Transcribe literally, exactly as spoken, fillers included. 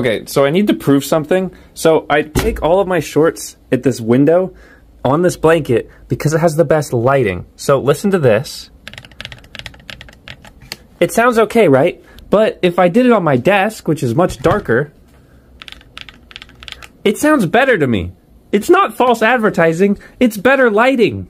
Okay, so I need to prove something. So I take all of my shorts at this window on this blanket because it has the best lighting. So listen to this. It sounds okay, right? But if I did it on my desk, which is much darker, it sounds better to me. It's not false advertising, it's better lighting.